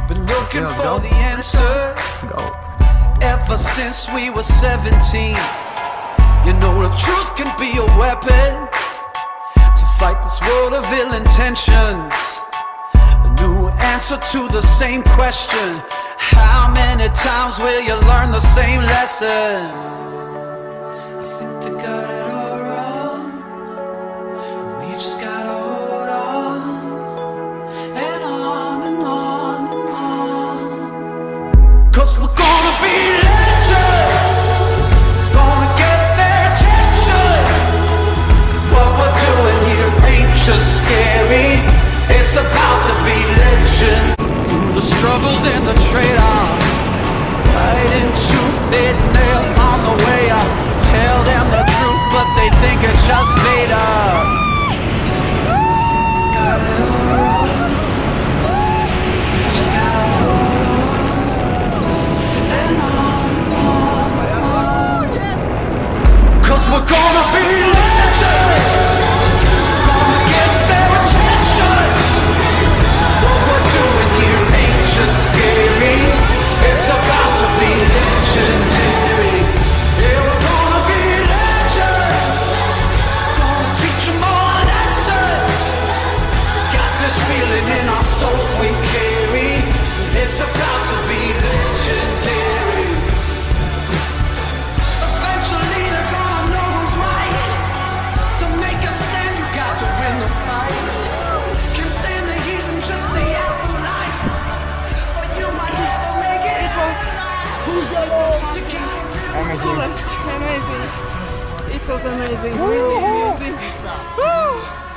Been looking for the answer ever since we were 17. You know the truth can be a weapon to fight this world of ill intentions. A new answer to the same question. How many times will you learn the same lesson? I think they got it all wrong. We just gotta hold on and on and on and on. 'Cause we're gonna be legends, gonna get their attention. What we're doing here ain't just scary, it's about to be legend. Through the struggles and the trade-offs, right in truth, they nail on the way up. Tell them the truth, but they think it's just made up. I think they got it all wrong. We just gotta hold on and on and on and on. 'Cause we're gonna be legends, gonna get their attention. What we're doing here ain't just scary, it's about to be legendary. Yeah, we're gonna be legends, gonna teach them all a lesson. Got this feeling in our souls we carry, it's about to be legendary. Eventually they're gonna know who's right. To make a stand you got to win the fight. Can't stand the heat and just the afterlife, but you might never make it out. Amazing. It was amazing. Really amazing. Woo!